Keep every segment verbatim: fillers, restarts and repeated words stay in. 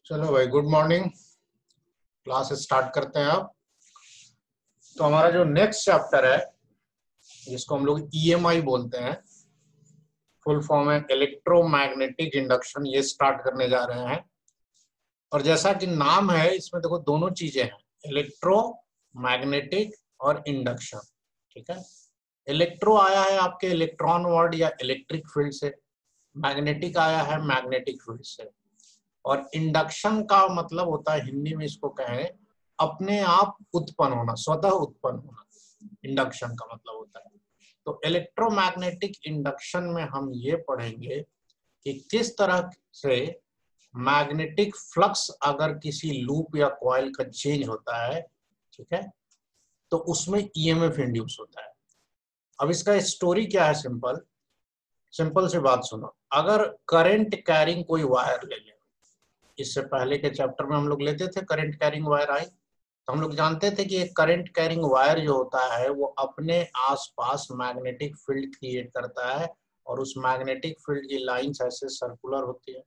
चलो भाई, good morning. Class start करते हैं अब। तो हमारा जो नेक्स्ट चैप्टर है, जिसको हम लोग ईएमआई बोलते हैं, फुल फॉर्म है इलेक्ट्रोमैग्नेटिक इंडक्शन, ये स्टार्ट करने जा रहे हैं। और जैसा कि नाम है, इसमें देखो दोनों चीजें हैं, इलेक्ट्रोमैग्नेटिक और इंडक्शन। ठीक है, इलेक्ट्रो आया है आपके इलेक्ट्रॉन वर्ड या इलेक्ट्रिक फील्ड से, मैग्नेटिक आया है मैग्नेटिक फील्ड से, और इंडक्शन का मतलब होता है, हिंदी में इसको कहें, अपने आप उत्पन्न होना, स्वतः उत्पन्न होना, इंडक्शन का मतलब होता है। तो इलेक्ट्रोमैग्नेटिक इंडक्शन में हम ये पढ़ेंगे कि किस तरह से मैग्नेटिक फ्लक्स अगर किसी लूप या कॉइल का चेंज होता है, ठीक है, तो उसमें ईएमएफ इंड्यूस होता है। अब इसका स्टोरी क्या है, सिंपल सिंपल सी बात सुनो। अगर करंट कैरिंग कोई वायर ले ले, इससे पहले के चैप्टर में हम लोग लेते थे करंट कैरिंग वायर आई, तो हम लोग जानते थे कि एक करंट कैरिंग वायर जो होता है वो अपने आसपास मैग्नेटिक फील्ड क्रिएट करता है, और उस मैग्नेटिक फील्ड की लाइंस ऐसे सर्कुलर होती है।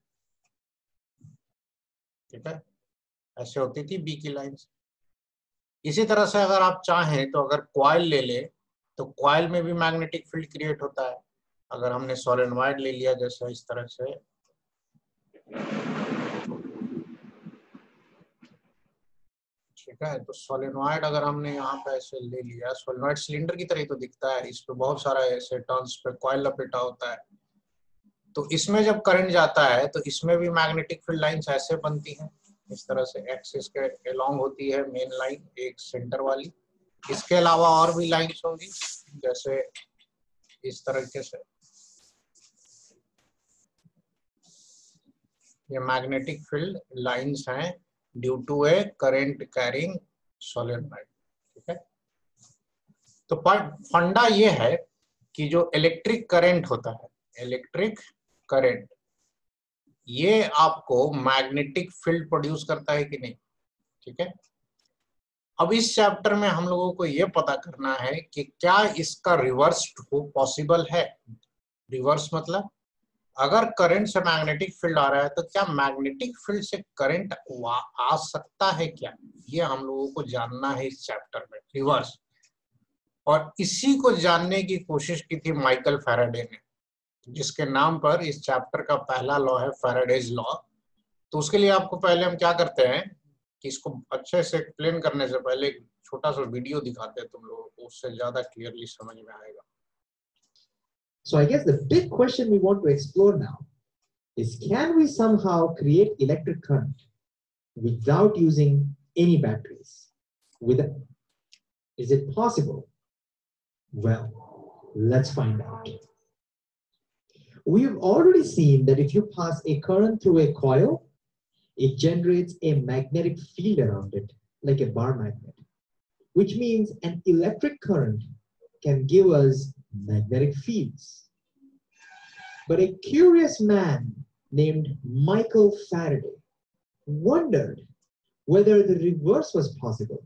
ठीक है, ऐसे होती थी बी की लाइंस। इसी तरह से अगर आप चाहें तो अगर कॉइल ले ले, तो कॉइल में भी मैग्नेटिक फील्ड क्रिएट होता है। अगर हमने सोलेनॉइड ले लिया जैसे इस तरह से, ठीक है, तो सोलेनॉइड अगर हमने यहाँ पे ऐसे ले लिया, सोलेनॉइड सिलेंडर की तरह ही तो दिखता है, इस पे बहुत सारा ऐसे टर्न्स पे कॉइल लपेटा होता है। तो इसमें जब करंट जाता है तो इसमें भी मैग्नेटिक फील्ड लाइंस ऐसे बनती हैं, इस तरह से एक्सिस के अलोंग होती है मेन लाइन, एक सेंटर वाली। इसके अलावा और भी लाइंस होंगी, जैसे इस तरीके से, ये मैग्नेटिक फील्ड लाइंस हैं due to a current carrying solenoid. ठीक है, तो फंडा ये है कि जो इलेक्ट्रिक करंट होता है, इलेक्ट्रिक करंट, ये आपको मैग्नेटिक फील्ड प्रोड्यूस करता है कि नहीं। ठीक है, अब इस चैप्टर में हम लोगों को ये पता करना है कि क्या इसका रिवर्स हो पॉसिबल है। रिवर्स मतलब अगर करंट से मैग्नेटिक फील्ड आ रहा है तो क्या मैग्नेटिक फील्ड से करंट आ सकता है क्या, ये हम लोगों को जानना है इस चैप्टर में, रिवर्स। और इसी को जानने की कोशिश की थी माइकल फैराडे ने, जिसके नाम पर इस चैप्टर का पहला लॉ है फैराडेज लॉ। तो उसके लिए आपको पहले हम क्या करते हैं कि इसको अच्छे से एक्सप्लेन करने से पहले एक छोटा सा वीडियो दिखाते हैं तुम लोगों को, उससे ज्यादा क्लियरली समझ में आएगा। So I guess the big question we want to explore now is, can we somehow create electric current without using any batteries? With a, is it possible? Well, let's find out. We've already seen that if you pass a current through a coil, it generates a magnetic field around it, like a bar magnet, which means an electric current can give us magnetic fields. But a curious man named Michael Faraday wondered whether the reverse was possible.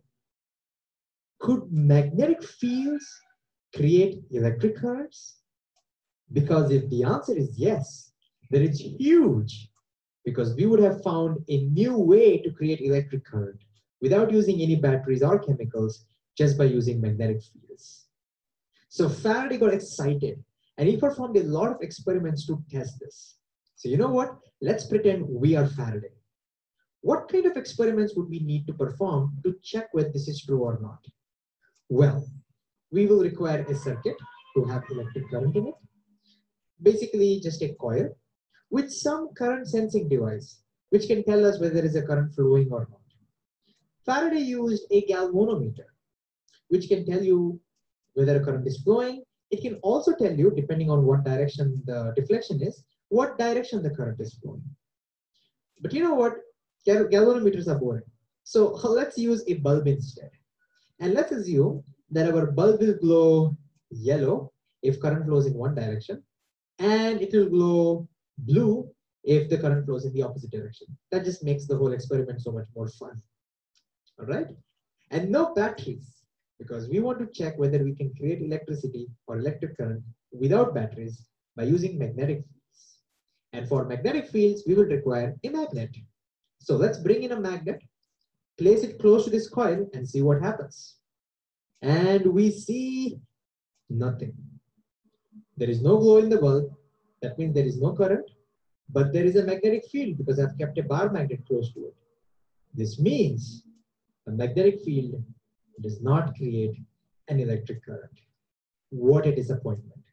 Could magnetic fields create electric currents? Because if the answer is yes, then it's huge, because we would have found a new way to create electric current without using any batteries or chemicals, just by using magnetic fields. So Faraday got excited and he performed a lot of experiments to test this. So you know what? Let's pretend we are Faraday. What kind of experiments would we need to perform to check whether this is true or not? Well, we will require a circuit to have electric current in it. Basically just a coil with some current sensing device, which can tell us whether there is a current flowing or not. Faraday used a galvanometer, which can tell you whether a current is flowing. It can also tell you, depending on what direction the deflection is, what direction the current is flowing. But you know what? Gal galvanometers are boring. So let's use a bulb instead. And let's assume that our bulb will glow yellow if current flows in one direction, and it will glow blue if the current flows in the opposite direction. That just makes the whole experiment so much more fun. All right? And no batteries, because we want to check whether we can create electricity or electric current without batteries by using magnetic fields. And for magnetic fields, we will require a magnet. So let's bring in a magnet, place it close to this coil and see what happens. And we see nothing. There is no glow in the bulb. That means there is no current, but there is a magnetic field because I've kept a bar magnet close to it. This means a magnetic field does not create an electric current. What a disappointment.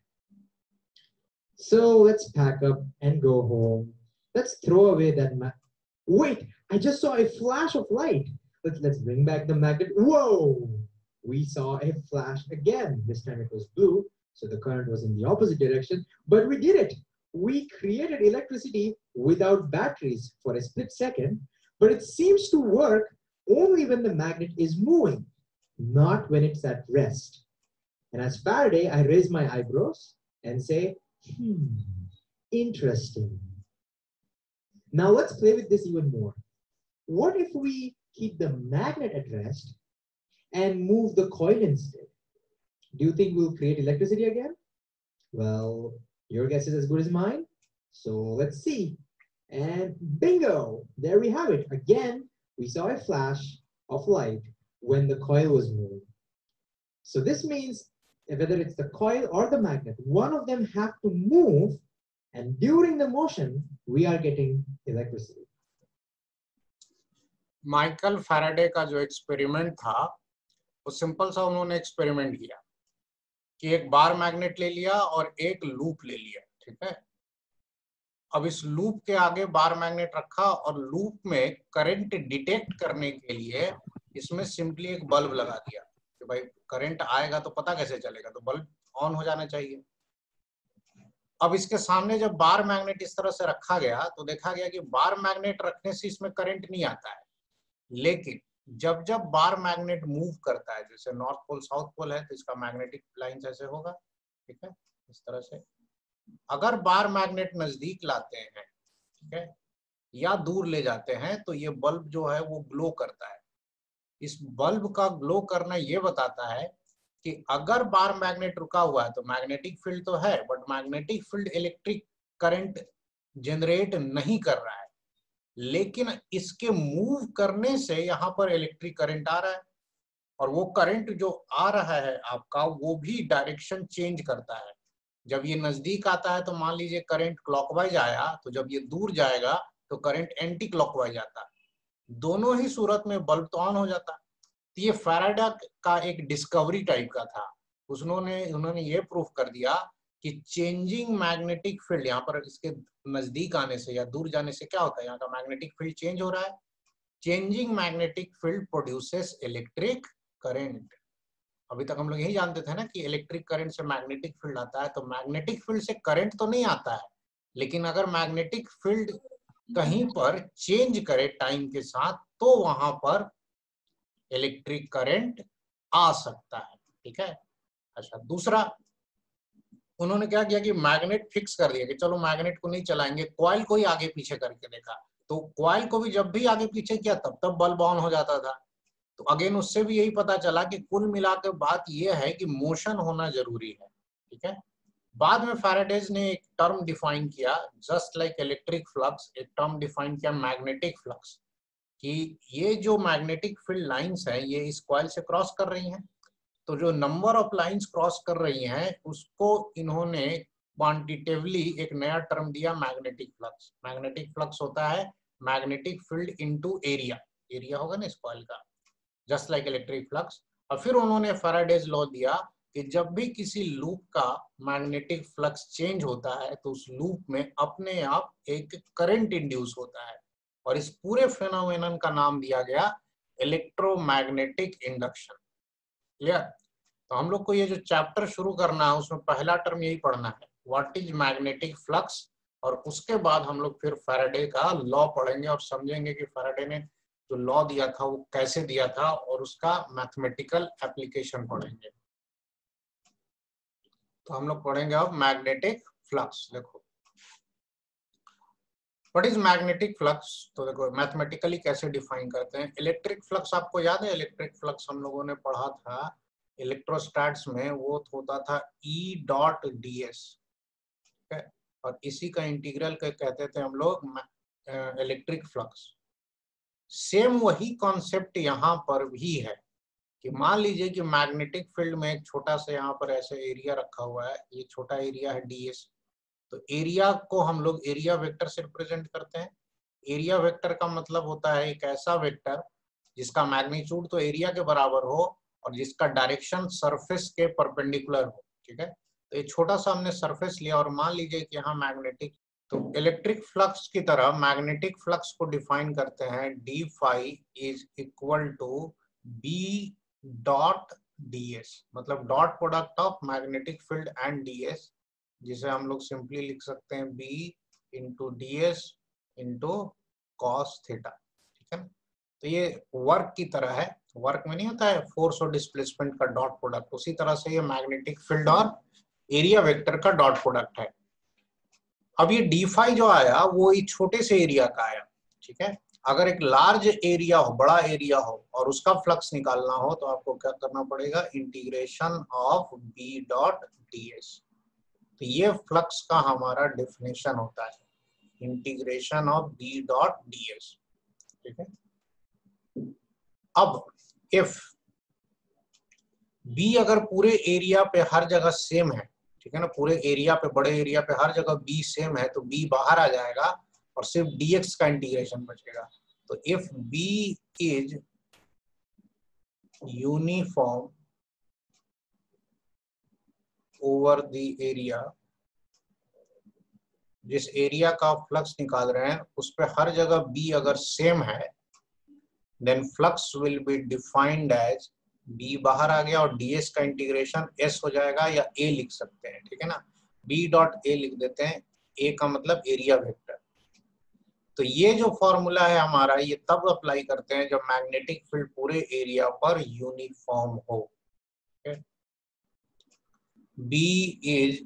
So let's pack up and go home. Let's throw away that ma- Wait, I just saw a flash of light. Let's, let's bring back the magnet. Whoa! We saw a flash again. This time it was blue, so the current was in the opposite direction, but we did it. We created electricity without batteries for a split second, but it seems to work only when the magnet is moving, not when it's at rest. And as Faraday, I raise my eyebrows and say, hmm, interesting. Now let's play with this even more. What if we keep the magnet at rest and move the coil instead? Do you think we'll create electricity again? Well, your guess is as good as mine. So let's see. And bingo, there we have it. Again, we saw a flash of light when the coil was moving. So this means whether it's the coil or the magnet, one of them have to move, and during the motion, we are getting electricity. Michael Faraday का जो experiment था वो simple सा उन्होंने experiment किया कि एक bar magnet ले लिया और एक लूप ले लिया, ठीक है। अब इस लूप के आगे बार मैग्नेट रखा और लूप में करंट डिटेक्ट करने के लिए इसमें सिंपली एक बल्ब लगा दिया कि भाई करंट आएगा तो पता कैसे चलेगा, तो बल्ब ऑन हो जाना चाहिए। अब इसके सामने जब बार मैग्नेट इस तरह से रखा गया तो देखा गया कि बार मैग्नेट रखने से इसमें करंट नहीं आता है, लेकिन जब जब बार मैग्नेट मूव करता है, जैसे नॉर्थ पोल साउथ पोल है तो इसका मैग्नेटिक लाइन ऐसे होगा, ठीक है, इस तरह से। अगर बार मैग्नेट नजदीक लाते हैं, ठीक है, या दूर ले जाते हैं तो ये बल्ब जो है वो ग्लो करता है। इस बल्ब का ग्लो करना ये बताता है कि अगर बार मैग्नेट रुका हुआ है तो मैग्नेटिक फील्ड तो है, but magnetic field electric current generate नहीं कर रहा है, लेकिन इसके मूव करने से यहाँ पर इलेक्ट्रिक करंट आ रहा है, और वो करंट जो आ रहा है आपका वो भी डायरेक्शन चेंज करता है। जब ये नजदीक आता है तो मान लीजिए करंट क्लॉकवाइज आया, तो जब ये दूर जाएगा तो करंट एंटी क्लॉकवाइज आता है। दोनों ही सूरत में बल्ब तो ऑन हो जाता। तो ये फैराडे का एक डिस्कवरी टाइप का था। उसने उन्होंने ये प्रूफ कर दिया कि चेंजिंग मैग्नेटिक फील्ड, यहाँ पर इसके नजदीक आने से या दूर जाने से क्या होता है, यहाँ का मैग्नेटिक फील्ड चेंज हो रहा है। Changing magnetic field produces electric current. अभी तक हम लोग यही जानते थे ना कि इलेक्ट्रिक करंट से मैग्नेटिक फील्ड आता है, तो मैग्नेटिक फील्ड से करंट तो नहीं आता है, लेकिन अगर मैग्नेटिक फील्ड कहीं पर चेंज करे टाइम के साथ तो वहां पर इलेक्ट्रिक करंट आ सकता है, ठीक है। अच्छा, दूसरा उन्होंने क्या किया कि मैग्नेट फिक्स कर दिया कि चलो मैग्नेट को नहीं चलाएंगे, कॉइल को ही आगे पीछे करके देखा, तो कॉइल को भी जब भी आगे पीछे किया तब तब बल्ब ऑन हो जाता था। तो अगेन उससे भी यही पता चला कि कुल मिलाकर बात यह है कि मोशन होना जरूरी है, ठीक है। बाद में फैराडेज ने एक टर्म डिफाइन किया, जस्ट लाइक इलेक्ट्रिक फ्लक्स, एक टर्म डिफाइन किया मैग्नेटिक फ्लक्स, कि ये जो मैग्नेटिक फील्ड लाइंस हैं ये इस कॉइल से क्रॉस कर रही हैं, तो जो नंबर ऑफ लाइंस क्रॉस कर रही हैं उसको इन्होंने क्वांटिटेटिवली एक नया टर्म दिया, मैग्नेटिक फ्लक्स। मैग्नेटिक फ्लक्स होता है magnetic field into area, area होगा ना इस कॉइल का, जस्ट लाइक इलेक्ट्रिक फ्लक्स। और फिर उन्होंने फैराडेज लॉ दिया कि जब भी किसी लूप का मैग्नेटिक फ्लक्स चेंज होता है तो उस लूप में अपने आप एक करंट इंड्यूस होता है, और इस पूरे फेनोमेनन का नाम दिया गया इलेक्ट्रोमैग्नेटिक इंडक्शन। क्लियर? तो हम लोग को ये जो चैप्टर शुरू करना है उसमें पहला टर्म यही पढ़ना है, व्हाट इज मैग्नेटिक फ्लक्स, और उसके बाद हम लोग फिर फैराडे का लॉ पढ़ेंगे और समझेंगे कि फैराडे ने जो लॉ दिया था वो कैसे दिया था और उसका मैथमेटिकल एप्लीकेशन पढ़ेंगे। तो हम लोग पढ़ेंगे अब मैग्नेटिक फ्लक्स। देखो व्हाट इज मैग्नेटिक फ्लक्स, तो देखो मैथमेटिकली कैसे डिफाइन करते हैं। इलेक्ट्रिक फ्लक्स आपको याद है, इलेक्ट्रिक फ्लक्स हम लोगों ने पढ़ा था इलेक्ट्रोस्टैट्स में, वो होता था ई डॉट डी एस, ठीक है, और इसी का इंटीग्रल कहते थे हम लोग इलेक्ट्रिक फ्लक्स। सेम वही कॉन्सेप्ट यहाँ पर भी है कि मान लीजिए कि मैग्नेटिक फील्ड में एक छोटा सा यहाँ पर ऐसे एरिया रखा हुआ है, ये छोटा एरिया है डीएस। तो एरिया को हम लोग एरिया वेक्टर से रिप्रेजेंट करते हैं। एरिया वेक्टर का मतलब होता है एक ऐसा वेक्टर जिसका मैग्नीट्यूड तो एरिया के बराबर हो और जिसका डायरेक्शन सरफेस के परपेंडिकुलर हो। ठीक है, तो ये छोटा सा हमने सरफेस लिया और मान लीजिए कि यहाँ मैग्नेटिक, तो इलेक्ट्रिक फ्लक्स की तरह मैग्नेटिक फ्लक्स को डिफाइन करते हैं D phi is equal to B dot DS, मतलब dot product of magnetic field and DS, जिसे हम लोग सिंपली लिख सकते हैं B into D S into cos theta. ठीक है, तो ये वर्क की तरह है, वर्क में नहीं होता है फोर्स और डिस्प्लेसमेंट का डॉट प्रोडक्ट, उसी तरह से ये मैग्नेटिक फील्ड और एरिया वेक्टर का डॉट प्रोडक्ट है। अब ये डी फाई जो आया वो एक छोटे से एरिया का आया। ठीक है, अगर एक लार्ज एरिया हो, बड़ा एरिया हो और उसका फ्लक्स निकालना हो तो आपको क्या करना पड़ेगा, integration of B dot D S. तो ये फ्लक्स का हमारा डेफिनेशन होता है, integration of B dot D S. ठीक है, अब इफ बी अगर पूरे एरिया पे हर जगह सेम है, ठीक है ना, पूरे एरिया पे, बड़े एरिया पे हर जगह बी सेम है, तो बी बाहर आ जाएगा और सिर्फ डीएक्स का इंटीग्रेशन बचेगा। तो if B is uniform over the area, जिस एरिया का फ्लक्स निकाल रहे हैं उस पे हर जगह बी अगर सेम है, then flux will be defined as, B बाहर आ गया और डीएस का इंटीग्रेशन एस हो जाएगा, या ए लिख सकते हैं। ठीक है ना, बी डॉट ए लिख देते हैं, ए का मतलब एरिया वेक्टर। तो ये जो फॉर्मूला है हमारा, ये तब अप्लाई करते हैं जब मैग्नेटिक फील्ड पूरे एरिया पर यूनिफॉर्म हो। B is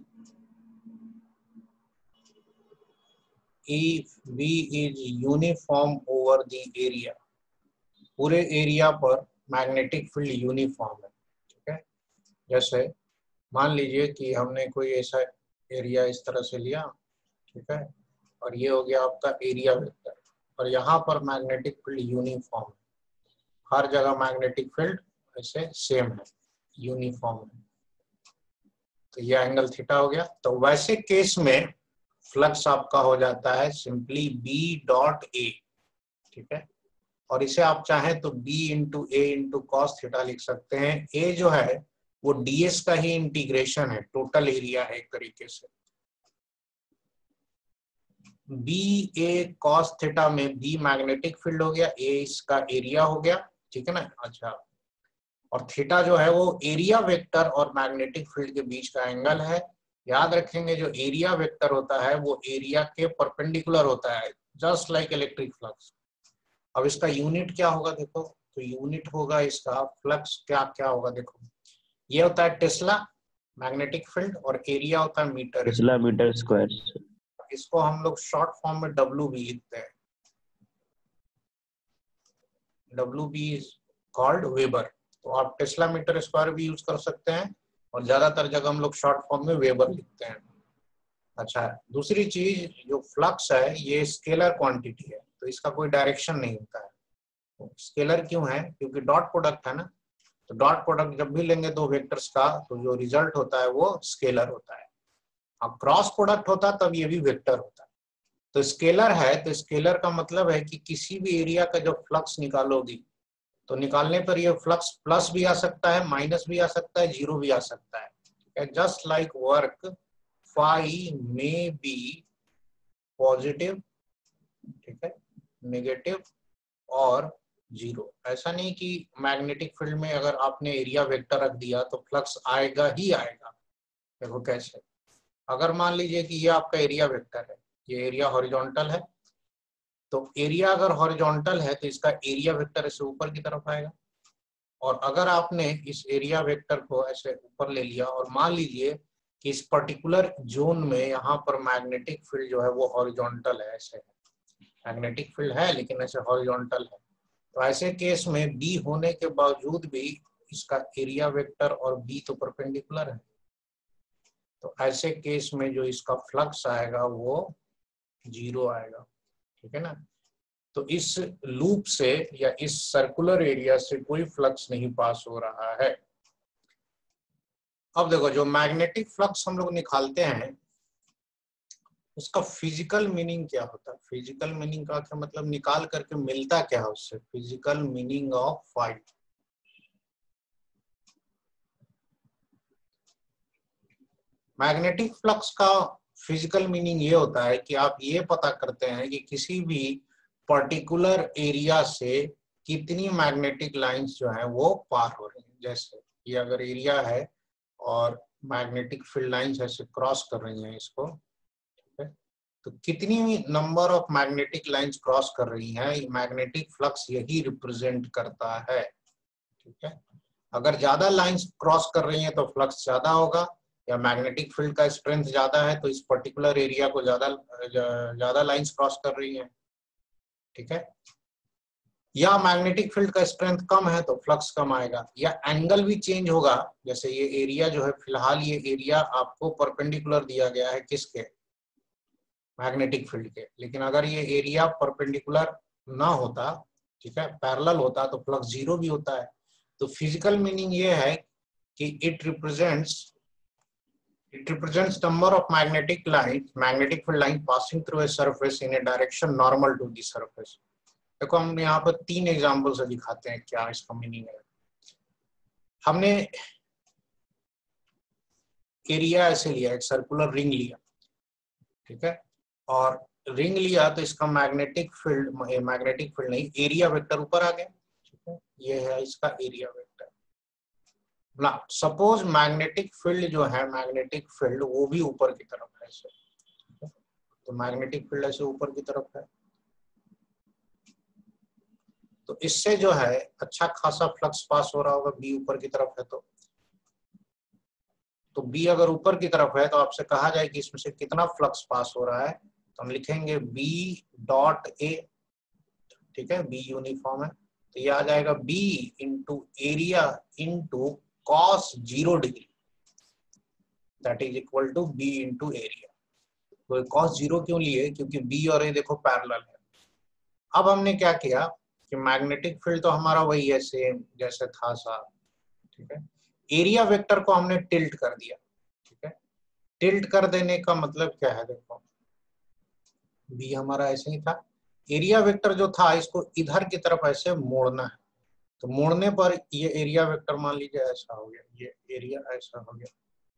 if B is uniform over the area, पूरे एरिया पर मैग्नेटिक फील्ड यूनिफॉर्म है। ठीक है, जैसे मान लीजिए कि हमने कोई ऐसा एरिया इस तरह से लिया, ठीक है, और ये हो गया आपका एरिया वेक्टर, और यहाँ पर मैग्नेटिक फील्ड यूनिफॉर्म है, हर जगह मैग्नेटिक फील्ड ऐसे सेम है, यूनिफॉर्म है, तो ये एंगल थीटा हो गया। तो वैसे केस में फ्लक्स आपका हो जाता है सिंपली बी डॉट ए। ठीक है, और इसे आप चाहें तो b into A into cos theta लिख सकते हैं। a जो है वो ds का ही इंटीग्रेशन है, टोटल एरिया है एक तरीके से। b a कॉस थीटा में b मैग्नेटिक फील्ड हो गया, a इसका एरिया हो गया। ठीक है ना, अच्छा, और थीटा जो है वो एरिया वेक्टर और मैग्नेटिक फील्ड के बीच का एंगल है। याद रखेंगे जो एरिया वेक्टर होता है वो एरिया के परपेंडिकुलर होता है, जस्ट लाइक इलेक्ट्रिक फ्लक्स। अब इसका यूनिट क्या होगा देखो, तो यूनिट होगा इसका फ्लक्स क्या क्या होगा देखो, ये होता है टेस्ला मैग्नेटिक फील्ड और एरिया होता है मीटर, टेस्ला मीटर स्क्वायर। इसको हम लोग शॉर्ट फॉर्म में डब्ल्यू बी लिखते हैं, W B is called weber. तो आप टेस्ला मीटर स्क्वायर भी यूज कर सकते हैं और ज्यादातर जगह हम लोग शॉर्ट फॉर्म में वेबर लिखते हैं। अच्छा, दूसरी चीज जो फ्लक्स है ये स्केलर क्वांटिटी है, तो इसका कोई डायरेक्शन नहीं होता है। स्केलर क्यों है, क्योंकि डॉट प्रोडक्ट है ना, तो डॉट प्रोडक्ट जब भी लेंगे दो वेक्टर्स का तो जो रिजल्ट होता है वो स्केलर होता है। अब क्रॉस प्रोडक्ट होता तब ये भी वेक्टर होता है। तो स्केलर है, तो स्केलर का मतलब है कि किसी भी एरिया का जब फ्लक्स निकालोगी तो निकालने पर ये फ्लक्स प्लस भी आ सकता है, माइनस भी आ सकता है, जीरो भी आ सकता है। Just like work phi may be positive, ठीक है, नेगेटिव और जीरो। ऐसा नहीं कि मैग्नेटिक फील्ड में अगर आपने एरिया वेक्टर रख दिया तो फ्लक्स आएगा ही आएगा। देखो कैसे, अगर मान लीजिए कि ये आपका एरिया वेक्टर है, ये एरिया हॉरिजॉन्टल है, तो एरिया अगर हॉरिजॉन्टल है तो इसका एरिया वेक्टर ऐसे ऊपर की तरफ आएगा, और अगर आपने इस एरिया वेक्टर को ऐसे ऊपर ले लिया और मान लीजिए कि इस पर्टिकुलर जोन में यहाँ पर मैग्नेटिक फील्ड जो है वो हॉरिजॉन्टल है, ऐसे मैग्नेटिक फील्ड है लेकिन ऐसे हॉरिजॉन्टल है, तो ऐसे केस में बी होने के बावजूद भी इसका एरिया वेक्टर और बी तो परपेंडिकुलर है, तो ऐसे केस में जो इसका फ्लक्स आएगा वो जीरो आएगा। ठीक है ना, तो इस लूप से या इस सर्कुलर एरिया से कोई फ्लक्स नहीं पास हो रहा है। अब देखो, जो मैग्नेटिक फ्लक्स हम लोग निकालते हैं उसका फिजिकल मीनिंग क्या होता है? फिजिकल मीनिंग का क्या मतलब, निकाल करके मिलता क्या है उससे? Physical meaning of phi, magnetic flux का फिजिकल मीनिंग ये होता है कि आप ये पता करते हैं कि किसी भी पर्टिकुलर एरिया से कितनी मैग्नेटिक लाइंस जो है वो पार हो रही हैं। जैसे ये अगर एरिया है और मैग्नेटिक फील्ड लाइंस ऐसे क्रॉस कर रही हैं इसको, तो कितनी number of magnetic lines cross कर रही हैं, मैग्नेटिक फ्लक्स यही रिप्रेजेंट करता है। ठीक है, अगर ज्यादा लाइंस क्रॉस कर रही हैं तो फ्लक्स ज्यादा होगा, या मैग्नेटिक फील्ड का स्ट्रेंथ ज्यादा है तो इस पर्टिकुलर एरिया को ज्यादा ज्यादा लाइंस क्रॉस कर रही हैं। ठीक है, या मैग्नेटिक फील्ड का स्ट्रेंथ कम है तो फ्लक्स कम आएगा, या एंगल भी चेंज होगा। जैसे ये एरिया जो है, फिलहाल ये एरिया आपको परपेंडिकुलर दिया गया है किसके? मैग्नेटिक फील्ड के, लेकिन अगर ये एरिया परपेंडिकुलर ना होता, ठीक है, पैरेलल होता, तो फ्लक्स जीरो भी होता है। तो फिजिकल मीनिंग ये है कि it represents it represents number of magnetic line magnetic field line passing through a surface in a direction normal to the surface. देखो, हम यहाँ पर तीन एग्जांपल से दिखाते हैं क्या इसका मीनिंग है। हमने एरिया ऐसे लिया, एक सर्कुलर रिंग लिया, ठीक है, और रिंग लिया तो इसका मैग्नेटिक फील्ड मैग्नेटिक फील्ड नहीं, एरिया वेक्टर ऊपर आ गया। ठीक है, ये है इसका एरिया वेक्टर ना। सपोज मैग्नेटिक फील्ड जो है, मैग्नेटिक फील्ड वो भी ऊपर की तरफ है ऐसे, तो मैग्नेटिक फील्ड ऐसे ऊपर की तरफ है, तो इससे जो है अच्छा खासा फ्लक्स पास हो रहा होगा, बी ऊपर की तरफ है तो तो बी अगर ऊपर की तरफ है तो आपसे कहा जाए कि इसमें से कितना फ्लक्स पास हो रहा है, तो हम लिखेंगे बी डॉट ए। ठीक है, बी यूनिफॉर्म है तो ये आ जाएगा B into area into cos zero degree, that is equal to B into area. तो कॉस जीरो क्यों लिए? क्योंकि बी और ए देखो पैरेलल है। अब हमने क्या किया कि मैग्नेटिक फील्ड तो हमारा वही है, सेम जैसे था सा। ठीक है, एरिया वेक्टर को हमने टिल्ट कर दिया। ठीक है, टिल्ट कर देने का मतलब क्या है? देखो, बी हमारा ऐसे ही था, एरिया वेक्टर जो था इसको इधर की तरफ ऐसे मोड़ना है, तो मोड़ने पर ये एरिया वेक्टर मान लीजिए ऐसा हो गया, ये एरिया ऐसा हो गया।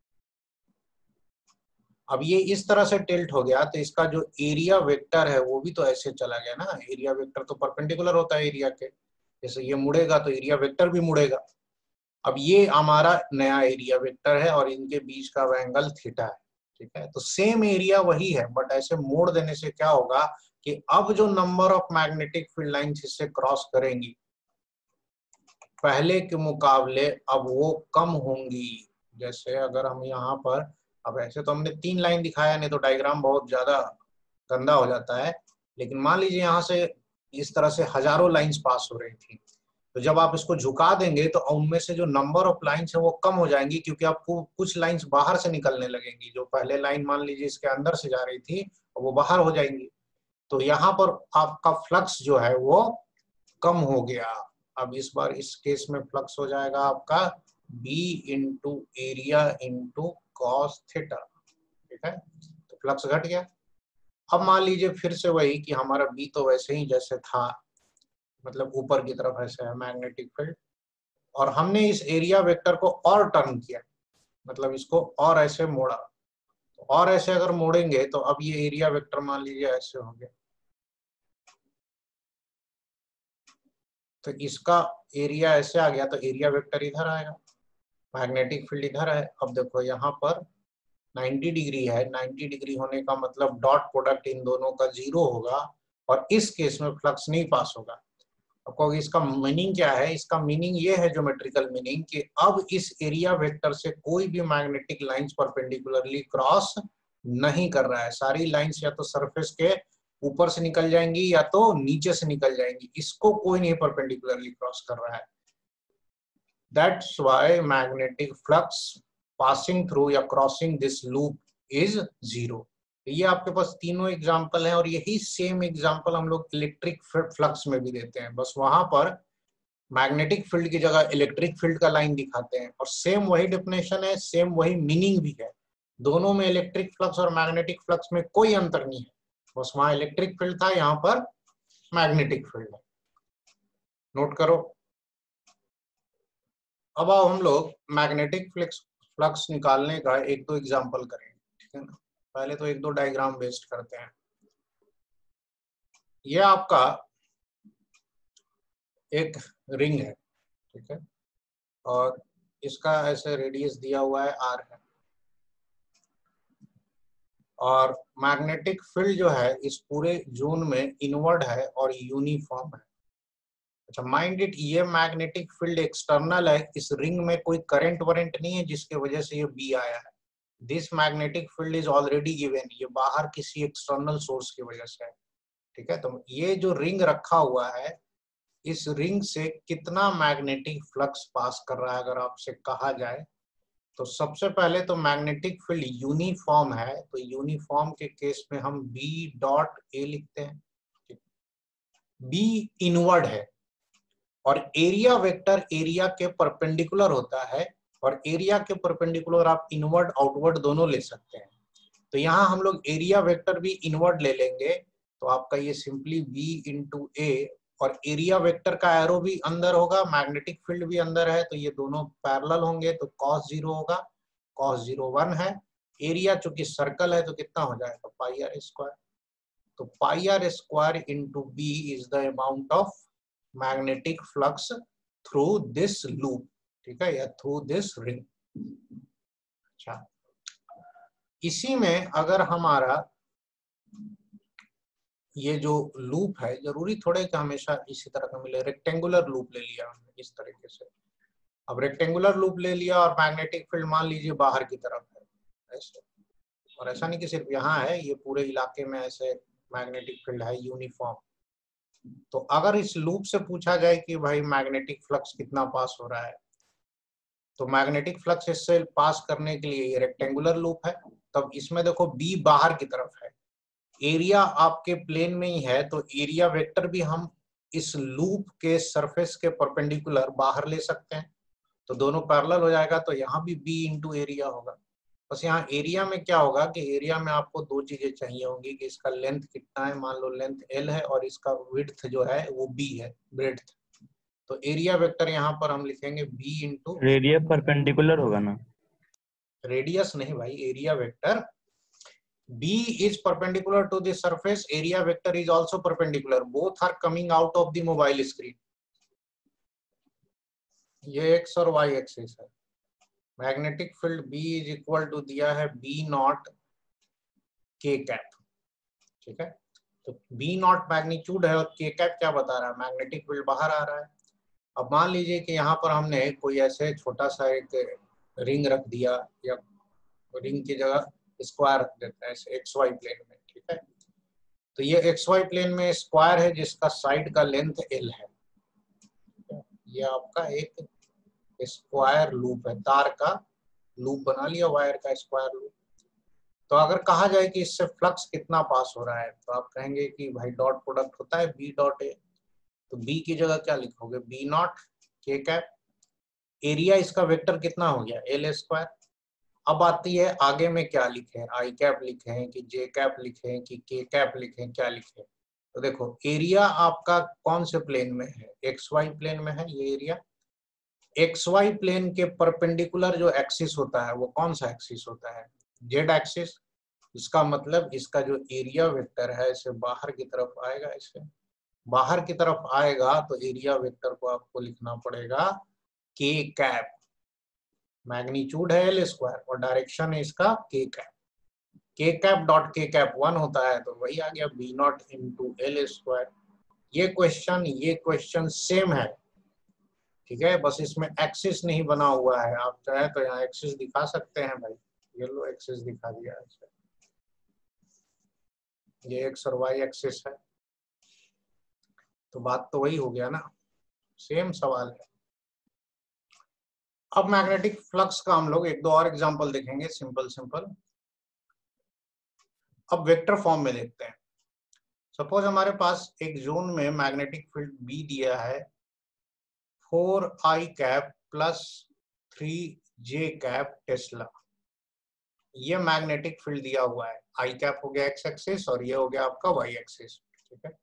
अब ये इस तरह से टिल्ट हो गया तो इसका जो एरिया वेक्टर है वो भी तो ऐसे चला गया ना। एरिया वेक्टर तो परपेंडिकुलर होता है एरिया के, जैसे ये मुड़ेगा तो एरिया वेक्टर भी मुड़ेगा। अब ये हमारा नया एरिया वेक्टर है और इनके बीच का एंगल थीटा है। ठीक है, तो सेम एरिया वही है, बट ऐसे मोड़ देने से क्या होगा कि अब जो number of magnetic field lines इससे क्रॉस करेंगी पहले के मुकाबले अब वो कम होंगी। जैसे अगर हम यहाँ पर, अब ऐसे तो हमने तीन लाइन दिखाया, नहीं तो डायग्राम बहुत ज्यादा गंदा हो जाता है, लेकिन मान लीजिए यहाँ से इस तरह से हजारों लाइंस पास हो रही थी, तो जब आप इसको झुका देंगे तो उनमें से जो नंबर ऑफ लाइंस है वो कम हो जाएंगी, क्योंकि आपको कुछ लाइंस बाहर से निकलने लगेंगी। जो पहले लाइन मान लीजिए इसके अंदर से जा रही थी वो बाहर हो जाएंगी, तो यहाँ पर आपका फ्लक्स जो है वो कम हो गया। अब इस बार इस केस में फ्लक्स हो जाएगा आपका b into area into cos theta. ठीक है, तो फ्लक्स घट गया। अब मान लीजिए फिर से वही कि हमारा b तो वैसे ही जैसे था, मतलब ऊपर की तरफ ऐसे है मैग्नेटिक फील्ड, और हमने इस एरिया वेक्टर को और टर्न किया, मतलब इसको और ऐसे मोड़ा। तो और ऐसे अगर मोड़ेंगे तो अब ये एरिया वेक्टर मान लीजिए ऐसे हो गया, तो इसका एरिया ऐसे आ गया, तो एरिया वेक्टर इधर आएगा, मैग्नेटिक फील्ड इधर है। अब देखो यहाँ पर नब्बे डिग्री है, नब्बे डिग्री होने का मतलब डॉट प्रोडक्ट इन दोनों का जीरो होगा, और इस केस में फ्लक्स नहीं पास होगा। अब कहोगे इसका मीनिंग क्या है? इसका मीनिंग ये है, ज्योमेट्रिकल मीनिंग, कि अब इस एरिया वेक्टर से कोई भी मैग्नेटिक लाइंस परपेंडिकुलरली क्रॉस नहीं कर रहा है। सारी लाइंस या तो सरफेस के ऊपर से निकल जाएंगी या तो नीचे से निकल जाएंगी, इसको कोई नहीं परपेंडिकुलरली क्रॉस कर रहा है। That's why magnetic flux passing through या crossing this loop is zero. ये आपके पास तीनों एग्जाम्पल हैं और यही सेम एग्जाम्पल हम लोग इलेक्ट्रिक फ्लक्स में भी देते हैं, बस वहां पर मैग्नेटिक फील्ड की जगह इलेक्ट्रिक फील्ड का लाइन दिखाते हैं और सेम वही डेफिनेशन है, सेम वही मीनिंग भी है। दोनों में इलेक्ट्रिक फ्लक्स और मैग्नेटिक फ्लक्स में कोई अंतर नहीं है, बस वहां इलेक्ट्रिक फील्ड था, यहाँ पर मैग्नेटिक फील्ड है। नोट करो। अब आओ हम लोग मैग्नेटिक फ्लक्स फ्लक्स निकालने का एक दो एग्जाम्पल करेंगे, ठीक है ना। पहले तो एक दो डायग्राम बेस्ड करते हैं। ये आपका एक रिंग है, ठीक है, और इसका ऐसे रेडियस दिया हुआ है आर है, और मैग्नेटिक फील्ड जो है इस पूरे जोन में इनवर्ड है और यूनिफॉर्म है। अच्छा, माइंड इट, ये मैग्नेटिक फील्ड एक्सटर्नल है, इस रिंग में कोई करंट वरेंट नहीं है जिसकी वजह से ये बी आया है। This magnetic field is already given, ये बाहर किसी एक्सटर्नल सोर्स की वजह से है, ठीक है। तो ये जो रिंग रखा हुआ है, इस रिंग से कितना मैग्नेटिक फ्लक्स पास कर रहा है अगर आपसे कहा जाए, तो सबसे पहले तो मैग्नेटिक फील्ड यूनिफॉर्म है, तो यूनिफॉर्म के केस में हम बी डॉट ए लिखते हैं। बी इनवर्ड है और एरिया वेक्टर एरिया के परपेंडिकुलर होता है, और एरिया के परपेंडिकुलर आप इनवर्ड आउटवर्ड दोनों ले सकते हैं। तो यहाँ हम लोग एरिया वेक्टर भी इनवर्ड ले लेंगे, तो आपका ये सिंपली बी इंटू ए, और एरिया वेक्टर का एरो भी अंदर होगा, मैग्नेटिक फील्ड भी अंदर है, तो ये दोनों पैरेलल होंगे, तो कॉस जीरो होगा, कॉस जीरो वन है। एरिया चूंकि सर्कल है तो कितना हो जाएगा, पाई आर स्क्वायर। तो pi R square into B is the amount of magnetic flux through this loop, ठीक है, या थ्रू दिस रिंग। अच्छा, इसी में अगर हमारा ये जो लूप है, जरूरी थोड़े कि हमेशा इसी तरह का मिले, रेक्टेंगुलर लूप ले लिया हमने इस तरीके से। अब रेक्टेंगुलर लूप ले लिया और मैग्नेटिक फील्ड मान लीजिए बाहर की तरफ है ऐसे, और ऐसा नहीं कि सिर्फ यहाँ है, ये पूरे इलाके में ऐसे मैग्नेटिक फील्ड है यूनिफॉर्म। तो अगर इस लूप से पूछा जाए कि भाई मैग्नेटिक फ्लक्स कितना पास हो रहा है, तो मैग्नेटिक फ्लक्स इससे पास करने के लिए ये रेक्टेंगुलर लूप है, तब इसमें देखो बी बाहर की तरफ है, एरिया आपके प्लेन में ही है, तो एरिया वेक्टर भी हम इस लूप के सरफेस के परपेंडिकुलर बाहर ले सकते हैं, तो दोनों पैरेलल हो जाएगा, तो यहाँ भी बी इंटू एरिया होगा। बस यहाँ एरिया में क्या होगा कि एरिया में आपको दो चीजें चाहिए होंगी कि इसका लेंथ कितना है, मान लो लेंथ एल है और इसका विड्थ जो है वो बी है, ब्रेड्थ। तो एरिया वेक्टर यहाँ पर हम लिखेंगे बी इंटू, रेडियस परपेंडिकुलर होगा ना, रेडियस नहीं भाई, area vector. B is perpendicular to the surface, area vector is also perpendicular, both are coming out of the mobile screen. ये x और y एक्सिस है। Magnetic field B is equal to दिया है B not K cap, ठीक है। तो B not magnitude है और K कैप क्या बता रहा है, मैग्नेटिक फील्ड बाहर आ रहा है। अब मान लीजिए कि यहाँ पर हमने कोई ऐसे छोटा सा एक रिंग रख दिया, या रिंग की जगह स्क्वायर रख देते हैं एक्स वाई प्लेन में, ठीक है। तो ये एक्स वाई प्लेन में स्क्वायर है जिसका साइड का लेंथ एल है, ये आपका एक स्क्वायर लूप है, तार का लूप बना लिया, वायर का स्क्वायर लूप। तो अगर कहा जाए कि इससे फ्लक्स कितना पास हो रहा है, तो आप कहेंगे कि भाई डॉट प्रोडक्ट होता है बी डॉट ए, तो बी की जगह क्या लिखोगे, B naught K cap, area इसका वेक्टर कितना हो गया, एल स्क्वायर। अब आती है आगे में क्या लिखे, आई कैप लिखे कि जे कैप लिखे कि के कैप लिखे, क्या लिखे। तो देखो एरिया आपका कौन से प्लेन में है, एक्स वाई प्लेन में है ये एरिया। एक्स वाई प्लेन के परपेंडिकुलर जो एक्सिस होता है वो कौन सा एक्सिस होता है, जेड एक्सिस। इसका मतलब इसका जो एरिया वेक्टर है इसे बाहर की तरफ आएगा, इसे बाहर की तरफ आएगा, तो एरिया वेक्टर को आपको लिखना पड़ेगा के कैप, मैग्नीट्यूड है एल स्क्वायर और डायरेक्शन है इसका के कैप। के cap dot K cap one होता है, तो वही आ गया B naught into L square. ये क्वेश्चन ये क्वेश्चन सेम है, ठीक है, बस इसमें एक्सिस नहीं बना हुआ है। आप चाहे तो यहाँ एक्सिस दिखा सकते हैं भाई, ये लो एक्सिस दिखा दिया है, ये एक्स और वाई एक्सिस है, तो बात तो वही हो गया ना, सेम सवाल है। अब मैग्नेटिक फ्लक्स का हम लोग एक दो और एग्जांपल देखेंगे, सिंपल सिंपल। अब वेक्टर फॉर्म में देखते हैं। सपोज हमारे पास एक जोन में मैग्नेटिक फील्ड बी दिया है four i cap plus three j cap tesla. ये मैग्नेटिक फील्ड दिया हुआ है, आई कैप हो गया एक्स एक्सिस और ये हो गया आपका वाई एक्सिस। ठीक है,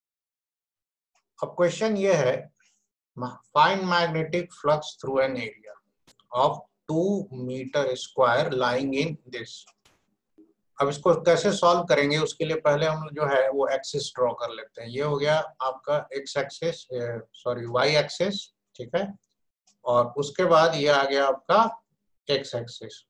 अब क्वेश्चन ये है find magnetic flux through an area of two metre square lying in this. अब इसको कैसे सॉल्व करेंगे, उसके लिए पहले हम जो है वो एक्सिस ड्रॉ कर लेते हैं। ये हो गया आपका x axis, sorry y axis, ठीक है, और उसके बाद ये आ गया आपका एक्स एक्सिस।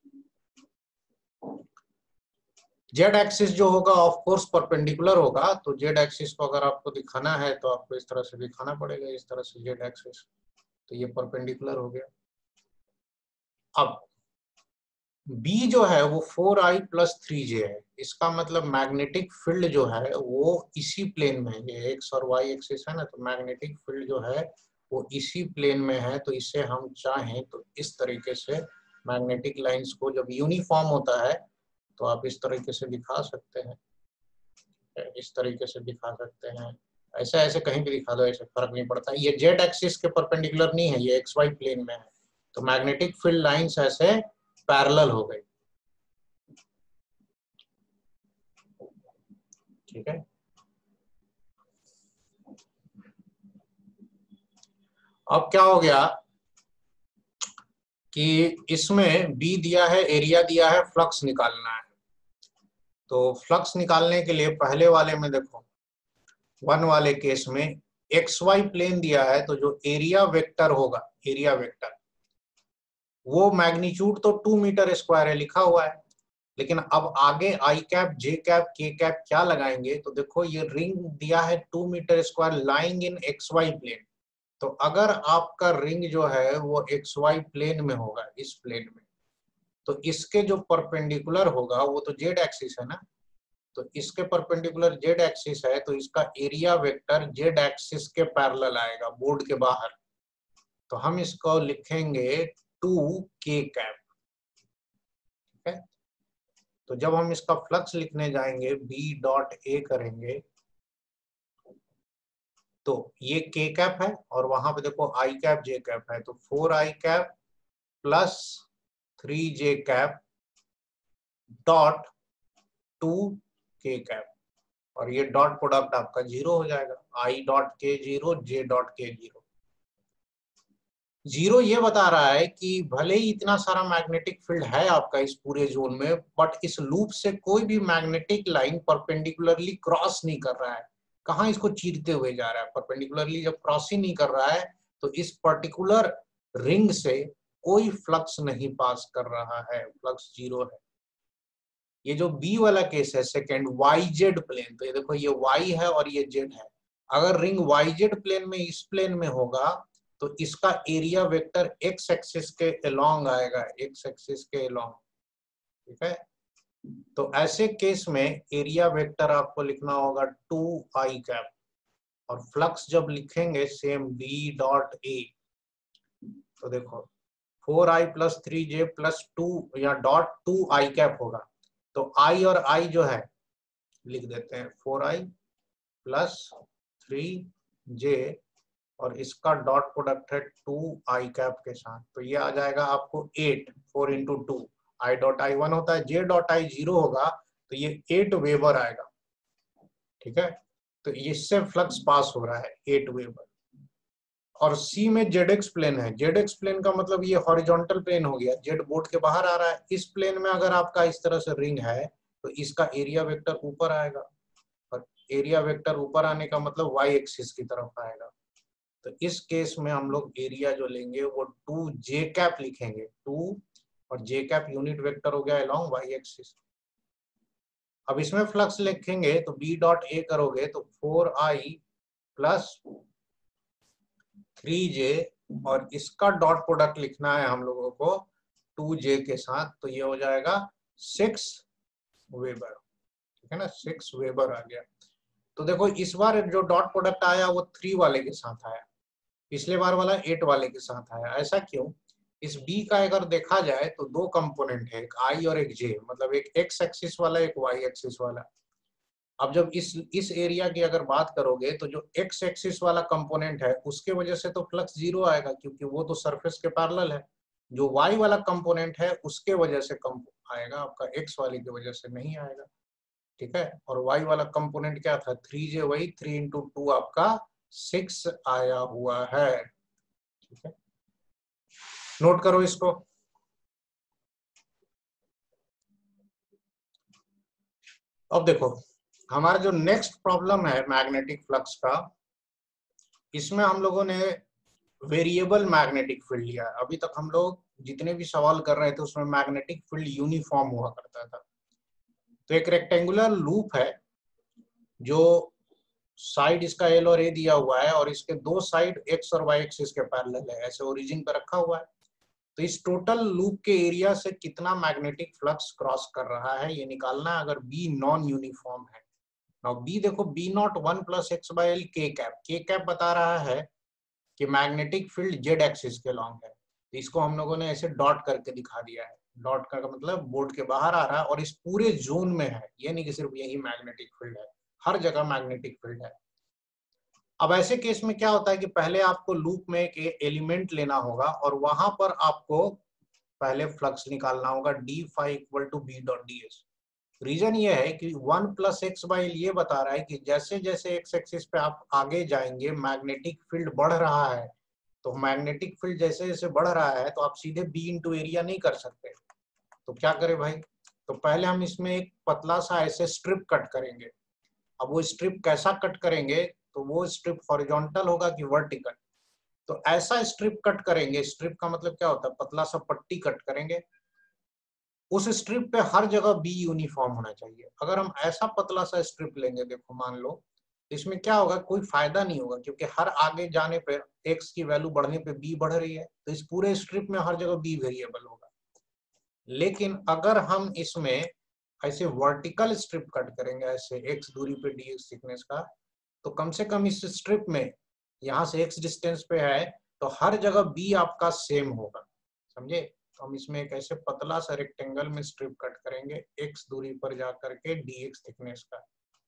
जेड एक्सिस जो होगा ऑफ कोर्स परपेंडिकुलर होगा, तो जेड एक्सिस को अगर आपको दिखाना है तो आपको इस तरह से दिखाना पड़ेगा, इस तरह से जेड एक्सिस, तो ये परपेंडिकुलर हो गया। अब B जो है वो four i plus three j है, इसका मतलब मैग्नेटिक फील्ड जो है वो इसी प्लेन में है, ये एक्स और वाई एक्सिस है ना, तो मैग्नेटिक फील्ड जो है वो इसी प्लेन में है। तो इसे हम चाहें तो इस तरीके से मैग्नेटिक लाइंस को, जब यूनिफॉर्म होता है तो आप इस तरीके से दिखा सकते हैं, इस तरीके से दिखा सकते हैं, ऐसे ऐसे कहीं भी दिखा दो, ऐसे फर्क नहीं पड़ता। ये जेड एक्सिस के परपेंडिकुलर नहीं है, ये एक्स वाई प्लेन में है, तो मैग्नेटिक फील्ड लाइंस ऐसे पैरेलल हो गई। ठीक है, अब क्या हो गया कि इसमें बी दिया है, एरिया दिया है, फ्लक्स निकालना है। तो फ्लक्स निकालने के लिए पहले वाले में देखो, वन वाले केस में एक्स वाई प्लेन दिया है, तो जो एरिया वेक्टर होगा, एरिया वेक्टर वो मैग्नीट्यूड तो टू मीटर स्क्वायर है लिखा हुआ है, लेकिन अब आगे आई कैप जे कैप के कैप क्या लगाएंगे, तो देखो ये रिंग दिया है two metre square lying in x Y plane. तो अगर आपका रिंग जो है वो एक्स वाई प्लेन में होगा, इस प्लेन में, तो इसके जो परपेंडिकुलर होगा वो तो जेड एक्सिस है ना, तो इसके परपेंडिकुलर जेड एक्सिस है, तो इसका एरिया वेक्टर जेड एक्सिस के पैरेलल आएगा बोर्ड के बाहर। तो हम इसको लिखेंगे टू के कैप। ठीक है, तो जब हम इसका फ्लक्स लिखने जाएंगे, बी डॉट ए करेंगे, तो ये के कैप है और वहां पे देखो आई कैप जे कैप है, तो four i cap plus three j cap dot two k cap, और ये डॉट प्रोडक्ट आपका जीरो हो जाएगा, i dot k zero, j dot k zero. Zero ये बता रहा है कि भले ही इतना सारा मैग्नेटिक फील्ड है आपका इस पूरे जोन में, बट इस लूप से कोई भी मैग्नेटिक लाइन परपेंडिकुलरली क्रॉस नहीं कर रहा है। कहाँ इसको चीरते हुए जा रहा है, परपेंडिकुलरली जब क्रॉस ही नहीं कर रहा है, तो इस पर्टिकुलर रिंग से कोई फ्लक्स नहीं पास कर रहा है, फ्लक्स जीरो है। ये जो बी वाला केस है सेकेंड, वाई जेड प्लेन, तो ये देखो ये वाई है और ये जेड है। अगर रिंग वाई जेड प्लेन में, इस प्लेन में होगा, तो इसका एरिया वेक्टर एक्स एक्सिस के अलोंग आएगा, एक्स एक्सिस के अलोंग। ठीक है, तो ऐसे केस में एरिया वेक्टर आपको लिखना होगा टू आई कैप, और फ्लक्स जब लिखेंगे सेम बी डॉट ए, तो देखो four i plus three j plus two या डॉट टू आई कैप होगा, तो आई और आई जो है लिख देते हैं four i plus three j, और इसका डॉट प्रोडक्ट है टू आई कैप के साथ, तो ये आ जाएगा आपको eight, four into two, i dot i one होता है, जे डॉट आई जीरो होगा, तो ये एट वेबर आएगा। ठीक है, तो इससे फ्लक्स पास हो रहा है एट वेबर। और सी में जेड एक्स प्लेन है, जेड एक्स प्लेन का मतलब ये हॉरिजॉन्टल प्लेन हो गया, जेड बोर्ड के बाहर आ रहा है। इस प्लेन में अगर आपका इस तरह से रिंग है, तो इसका एरिया वेक्टर ऊपर आएगा, और एरिया वेक्टर ऊपर आने का मतलब वाई एक्सिस की तरफ आएगा। तो इस केस में हम लोग एरिया जो लेंगे वो टू जे कैप लिखेंगे, टू और जे कैप यूनिट वेक्टर हो गया अलोंग वाई एक्सिस। अब इसमें फ्लक्स लिखेंगे तो बी डॉट ए करोगे तो four i plus three j, और इसका डॉट प्रोडक्ट लिखना है हम लोगों को टू जे के साथ, तो ये हो जाएगा सिक्स वेबर। ठीक है ना, सिक्स वेबर आ गया। तो देखो इस बार जो डॉट प्रोडक्ट आया वो थ्री वाले के साथ आया, पिछले बार वाला एट वाले के साथ आया। ऐसा क्यों? इस B का अगर देखा जाए तो दो कंपोनेंट है, एक I और एक J, मतलब एक X एक्सिस वाला एक Y एक्सिस वाला। अब जब इस इस एरिया की अगर बात करोगे तो जो X एक्सिस वाला कंपोनेंट है उसके वजह से तो फ्लक्स जीरो आएगा क्योंकि वो तो सरफेस के पैरेलल है। जो Y वाला कंपोनेंट है उसके वजह से कम आएगा, आपका X वाले की वजह से नहीं आएगा, ठीक है। और Y वाला कंपोनेंट क्या था, थ्री जे, वही थ्री इंटू टू आपका सिक्स आया हुआ है, ठीक है। नोट करो इसको। अब देखो हमारा जो नेक्स्ट प्रॉब्लम है मैग्नेटिक फ्लक्स का, इसमें हम लोगों ने वेरिएबल मैग्नेटिक फील्ड लिया है। अभी तक हम लोग जितने भी सवाल कर रहे थे उसमें मैग्नेटिक फील्ड यूनिफॉर्म हुआ करता था। तो एक रेक्टेंगुलर लूप है जो साइड इसका एल और ए दिया हुआ है और इसके दो साइड एक्स और वाई एक्सिस के पैरेलल है, ऐसे ओरिजिन पे रखा हुआ है। तो इस टोटल लूप के एरिया से कितना मैग्नेटिक फ्लक्स क्रॉस कर रहा है ये निकालना है, अगर बी नॉन यूनिफॉर्म है। नाउ बी देखो, B not one plus x by L k cap, के कैप बता रहा है कि मैग्नेटिक फील्ड जेड एक्सिस के लॉन्ग है। तो इसको हम लोगों ने ऐसे डॉट करके दिखा दिया है। डॉट का मतलब बोर्ड के बाहर आ रहा है और इस पूरे जोन में है, ये नहीं कि सिर्फ यही मैग्नेटिक फील्ड है, हर जगह मैग्नेटिक फील्ड है। अब ऐसे केस में क्या होता है कि पहले आपको लूप में एक एलिमेंट लेना होगा और वहां पर आपको पहले फ्लक्स निकालना होगा, d phi equal to B dot D s. Reason ये है कि one plus x by L ये बता रहा है कि जैसे जैसे एक्स एक्सिस पे आप आगे जाएंगे मैग्नेटिक फील्ड बढ़ रहा है। तो मैग्नेटिक फील्ड जैसे जैसे बढ़ रहा है तो आप सीधे बी इंटू एरिया नहीं कर सकते। तो क्या करें भाई, तो पहले हम इसमें एक पतला सा ऐसे स्ट्रिप कट करेंगे। अब वो स्ट्रिप कैसा कट करेंगे, तो वो स्ट्रिप हॉरिजॉन्टल होगा कि वर्टिकल। तो ऐसा स्ट्रिप कट करेंगे, स्ट्रिप का मतलब क्या होता है, पतला सा पट्टी कट करेंगे। उस स्ट्रिप पे हर जगह बी यूनिफॉर्म होना चाहिए। अगर हम ऐसा पतला सा स्ट्रिप लेंगे, देखो मान लो, इसमें क्या होगा, कोई फायदा नहीं होगा क्योंकि हर आगे जाने पे एक्स की वैल्यू बढ़ने पे बी बढ़ रही है, तो इस पूरे स्ट्रिप में हर जगह बी वेरिएबल होगा। लेकिन अगर हम इसमें ऐसे वर्टिकल स्ट्रिप कट करेंगे, ऐसे एक्स दूरी पे डी एक्स थिकनेस का, तो कम से कम इस स्ट्रिप में यहाँ से एक्स डिस्टेंस पे है तो हर जगह बी आपका सेम होगा, समझे। तो हम इसमें एक ऐसे पतला सा रेक्टेंगल में स्ट्रिप कट करेंगे एक्स दूरी पर जा करके डी एक्स थिकनेस का।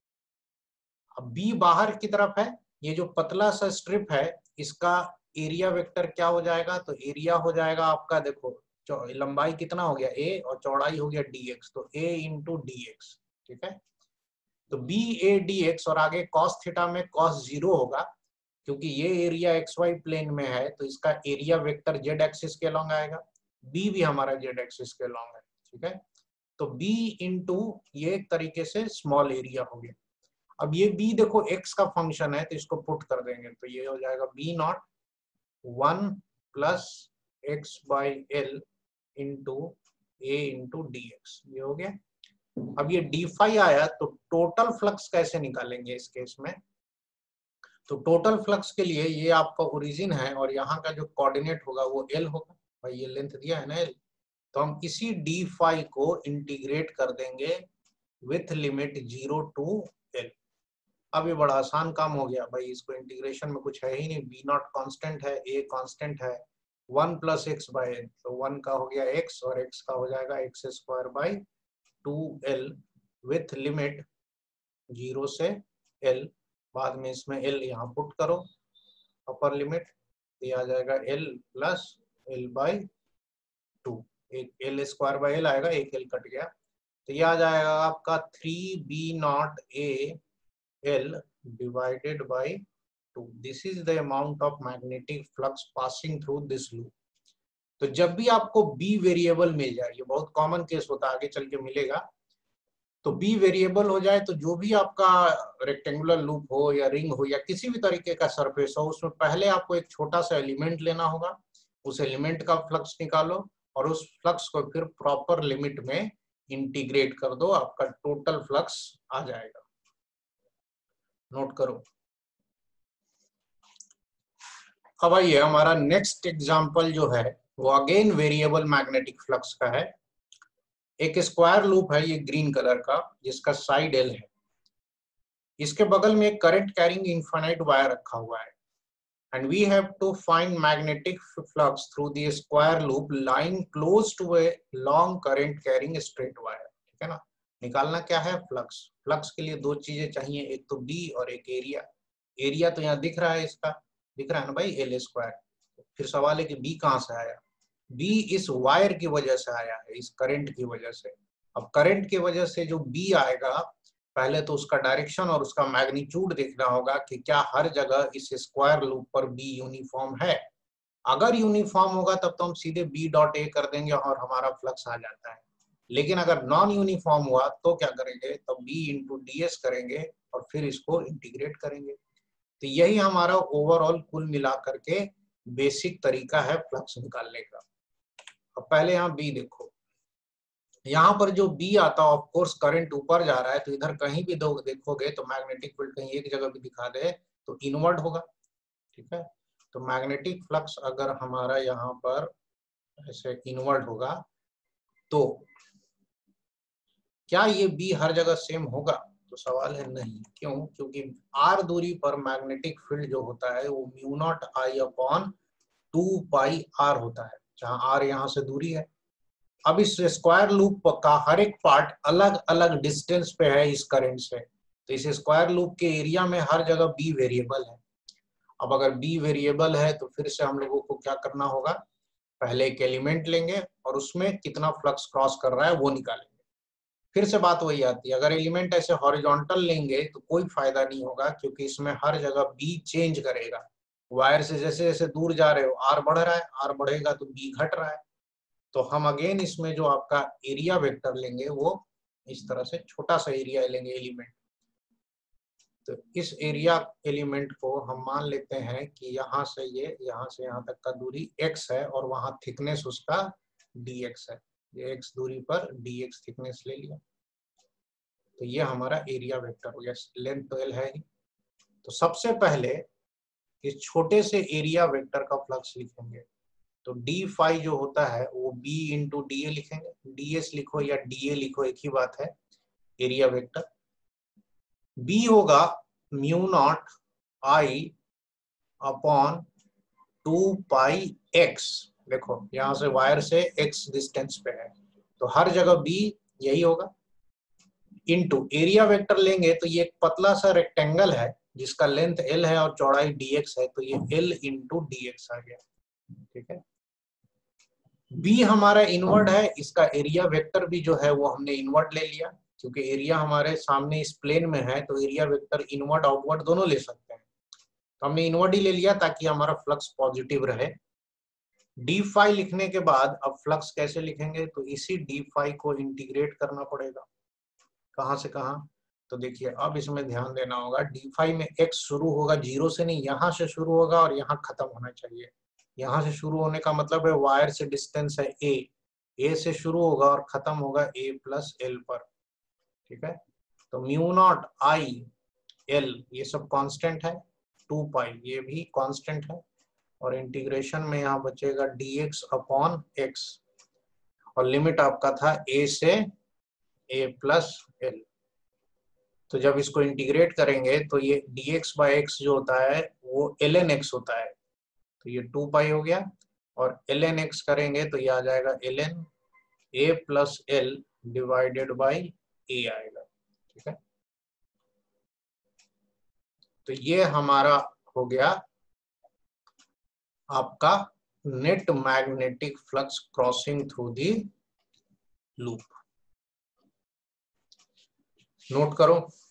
अब बी बाहर की तरफ है, ये जो पतला सा स्ट्रिप है इसका एरिया वेक्टर क्या हो जाएगा, तो एरिया हो जाएगा आपका, देखो लंबाई कितना हो गया ए और चौड़ाई हो गया डी एक्स, तो ए इंटू डी एक्स, ठीक है। तो बी ए डी एक्स और आगे कॉस थीटा में कॉस जीरो होगा क्योंकि ये एरिया एक्स वाई प्लेन में है, तो इसका एरिया वेक्टर जेड एक्सिस के लॉन्ग आएगा। बी भी हमारा जेड एक्सिस के लॉन्ग है, ठीक है। तो बी इंटू ये एक तरीके से स्मॉल एरिया हो गया। अब ये बी देखो एक्स का फंक्शन है तो इसको पुट कर देंगे तो ये हो जाएगा B not one plus x by L into A into d x, ये हो गया। अब ये डी फाई आया तो टोटल फ्लक्स कैसे निकालेंगे इस केस में, तो टोटल फ्लक्स के लिए ये आपका ओरिजिन है और यहाँ का जो कोऑर्डिनेट होगा वो एल होगा, भाई ये लेंथ दिया है ना एल। तो हम इसी डी फाई को इंटीग्रेट कर देंगे with limit zero to L. अब ये बड़ा आसान काम हो गया भाई, इसको इंटीग्रेशन में कुछ है ही नहीं, बी नॉट कॉन्स्टेंट है, ए कॉन्स्टेंट है, one plus x by L, तो वन का हो गया एक्स और एक्स का हो जाएगा x square by two L with limit zero से एल। बाद में इसमें एल यहाँ पुट करो, अपर लिमिट, ये आ जाएगा L plus L by two, एक एल स्क्वायर बाई एल आएगा, एक एल कट गया, तो ये आ जाएगा आपका three B not A L divided by two. This is the amount of magnetic flux passing through this loop. तो जब भी आपको B वेरिएबल मिल जाए, ये बहुत कॉमन केस होता है, आगे चल के मिलेगा, तो B वेरिएबल हो जाए तो जो भी आपका रेक्टेंगुलर लूप हो या रिंग हो या किसी भी तरीके का सरफेस हो, उसमें पहले आपको एक छोटा सा एलिमेंट लेना होगा, उस एलिमेंट का फ्लक्स निकालो और उस फ्लक्स को फिर प्रॉपर लिमिट में इंटीग्रेट कर दो, आपका टोटल फ्लक्स आ जाएगा। नोट करो। अब आइए हमारा नेक्स्ट एग्जांपल जो है वो अगेन वेरिएबल मैग्नेटिक फ्लक्स का है। एक स्क्वायर लूप है ये ग्रीन कलर का जिसका साइड एल है, इसके बगल में एक करंट कैरिंग इनफाइनाइट वायर रखा हुआ है। and we have to find magnetic flux through the square loop lying close to a long current carrying straight wire, ठीक है ना। निकालना क्या है, फ्लक्स। फ्लक्स के लिए दो चीजें चाहिए, एक तो बी और एक एरिया। एरिया तो यहाँ दिख रहा है, इसका दिख रहा है ना भाई, एल स्क्वायर। फिर सवाल है कि बी कहाँ से आया। बी इस वायर की वजह से आया है, इस करंट की वजह से। अब करंट की वजह से जो बी आएगा, पहले तो उसका डायरेक्शन और उसका मैग्नीट्यूड देखना होगा कि क्या हर जगह इस स्क्वायर लूप पर बी यूनिफॉर्म है। अगर यूनिफॉर्म होगा तब तो हम सीधे बी डॉट ए कर देंगे और हमारा फ्लक्स आ जाता है। लेकिन अगर नॉन यूनिफॉर्म हुआ तो क्या करेंगे, तो बी इंटू डी एस करेंगे और फिर इसको इंटीग्रेट करेंगे। तो यही हमारा ओवरऑल कुल मिला करके बेसिक तरीका है फ्लक्स निकालने का। अब पहले यहाँ बी देखो, यहाँ पर जो बी आता है, ऑफ कोर्स करंट ऊपर जा रहा है, तो इधर कहीं भी दो देखोगे तो मैग्नेटिक फील्ड कहीं एक जगह भी दिखा दे तो इनवर्ड होगा, ठीक है। तो मैग्नेटिक फ्लक्स अगर हमारा यहाँ पर ऐसे इनवर्ड होगा तो क्या ये बी हर जगह सेम होगा, तो सवाल है नहीं। क्यों, क्योंकि आर दूरी पर मैग्नेटिक फील्ड जो होता है वो mu not i upon two pi r होता है, जहां आर यहाँ से दूरी है। अब इस स्क्वायर लूप का हर एक पार्ट अलग अलग डिस्टेंस पे है इस करंट से, तो इस स्क्वायर लूप के एरिया में हर जगह बी वेरिएबल है। अब अगर बी वेरिएबल है तो फिर से हम लोगों को क्या करना होगा, पहले एक एलिमेंट लेंगे और उसमें कितना फ्लक्स क्रॉस कर रहा है वो निकालेंगे। फिर से बात वही आती है, अगर एलिमेंट ऐसे हॉरिजॉन्टल लेंगे तो कोई फायदा नहीं होगा, क्योंकि इसमें हर जगह बी चेंज करेगा। वायर से जैसे जैसे दूर जा रहे हो आर बढ़ रहा है, आर बढ़ेगा तो बी घट रहा है। तो हम अगेन इसमें जो आपका एरिया वेक्टर लेंगे वो इस तरह से छोटा सा एरिया लेंगे एलिमेंट। तो इस एरिया एलिमेंट को हम मान लेते हैं कि यहाँ से ये यहाँ से यहाँ तक का दूरी x है और वहां थिकनेस उसका dx है। ये x दूरी पर dx थिकनेस ले लिया, तो ये हमारा एरिया वेक्टर हो गया। लेंथ तो l है ही। तो सबसे पहले इस छोटे से एरिया वेक्टर का फ्लक्स लिखेंगे, तो डी फाई जो होता है वो बी इंटू डी ए लिखेंगे। डी एस लिखो या डी ए लिखो, एक ही बात है, एरिया वेक्टर। बी होगा mu not i upon two pi x. देखो यहां से वायर से एक्स डिस्टेंस पे है, तो हर जगह बी यही होगा। इंटू एरिया वेक्टर लेंगे तो ये एक पतला सा रेक्टेंगल है जिसका लेंथ एल है और चौड़ाई डी एक्स है, तो ये एल इंटू डी एक्स आ गया, ठीक है। बी हमारा इनवर्ड है, इसका एरिया वेक्टर भी जो है वो हमने इनवर्ड ले लिया, क्योंकि एरिया हमारे सामने इस प्लेन में है, तो एरिया वेक्टर इनवर्ड आउटवर्ड दोनों ले सकते हैं। तो हमने इनवर्ड ही ले लिया ताकि हमारा फ्लक्स पॉजिटिव रहे। डी फाई लिखने के बाद अब फ्लक्स कैसे लिखेंगे, तो इसी डी फाई को इंटीग्रेट करना पड़ेगा। कहाँ से कहाँ, तो देखिए अब इसमें ध्यान देना होगा। डी फाई में एक्स शुरू होगा जीरो से नहीं, यहाँ से शुरू होगा और यहाँ खत्म होना चाहिए। यहाँ से शुरू होने का मतलब है वायर से डिस्टेंस है ए, ए से शुरू होगा और खत्म होगा ए प्लस एल पर, ठीक है। तो म्यू नॉट आई एल ये सब कांस्टेंट है, टू पाई ये भी कांस्टेंट है, और इंटीग्रेशन में यहाँ बचेगा डी एक्स अपॉन एक्स, और लिमिट आपका था ए से ए प्लस एल। तो जब इसको इंटीग्रेट करेंगे तो ये डी एक्स बाई एक्स जो होता है वो एल एन एक्स होता है, तो ये टू पाई हो गया, और एल एन एक्स करेंगे तो ये आ जाएगा L n a plus L divided by a आएगा, ठीक है। तो ये हमारा हो गया आपका net magnetic flux crossing through the loop. Note करो।